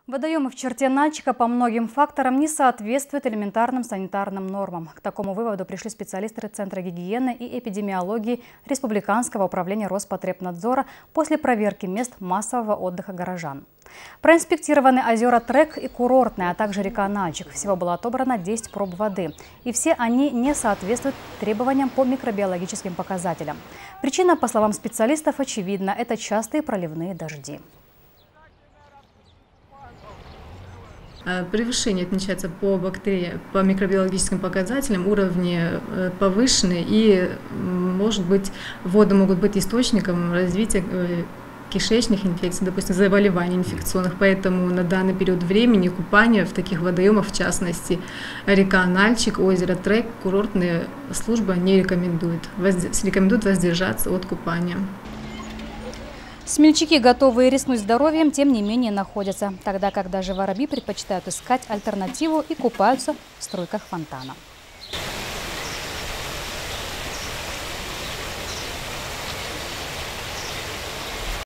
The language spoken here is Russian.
Водоемы в черте Нальчика по многим факторам не соответствуют элементарным санитарным нормам. К такому выводу пришли специалисты Центра гигиены и эпидемиологии Республиканского управления Роспотребнадзора после проверки мест массового отдыха горожан. Проинспектированы озера Трек и Курортная, а также река Нальчик. Всего было отобрано 10 проб воды. И все они не соответствуют требованиям по микробиологическим показателям. Причина, по словам специалистов, очевидна – это частые проливные дожди. Превышение отмечается по микробиологическим показателям, уровни повышены, и, может быть, воды могут быть источником развития кишечных инфекций, допустим, заболеваний инфекционных. Поэтому на данный период времени купание в таких водоемах, в частности, река Нальчик, озеро Трек, курортная служба не рекомендует. Рекомендует воздержаться от купания. Смельчаки, готовые рискнуть здоровьем, тем не менее находятся, тогда как даже воробьи предпочитают искать альтернативу и купаются в струйках фонтана.